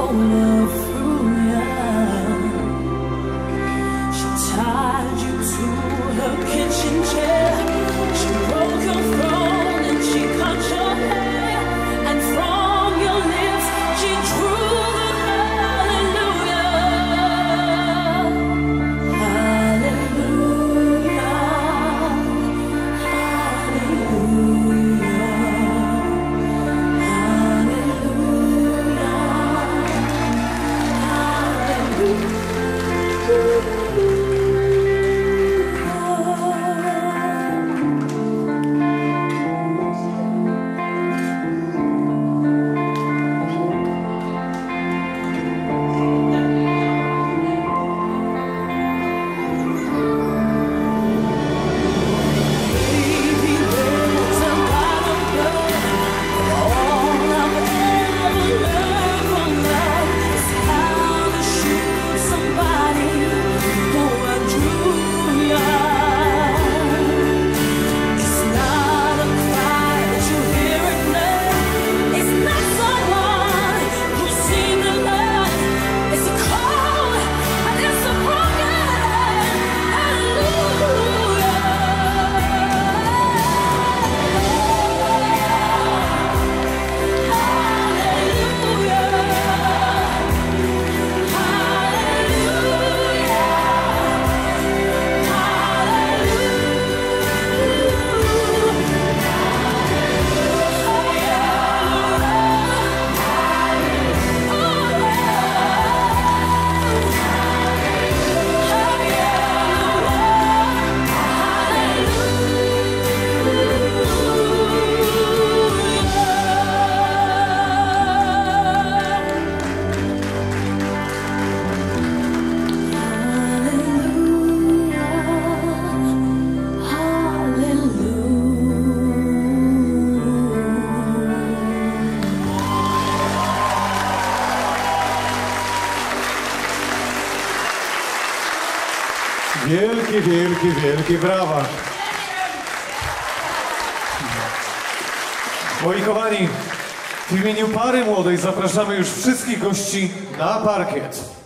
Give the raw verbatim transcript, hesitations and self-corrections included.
overthrew you. She tied you to her kitchen chair. She broke your throne and she cut your hair. And from your lips she drew the hallelujah. Hallelujah. Wielkie, wielkie, wielkie brawa. Moi kochani, w imieniu pary młodej zapraszamy już wszystkich gości na parkiet.